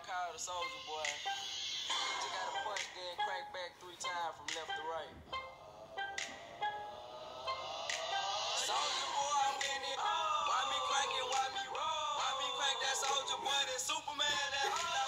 call the soldier boy. Just gotta punch, then crank back 3 times from left to right. Soldier boy, I'm in it. Why me crank it, why me roll? Why me crank that soldier boy, that Superman, that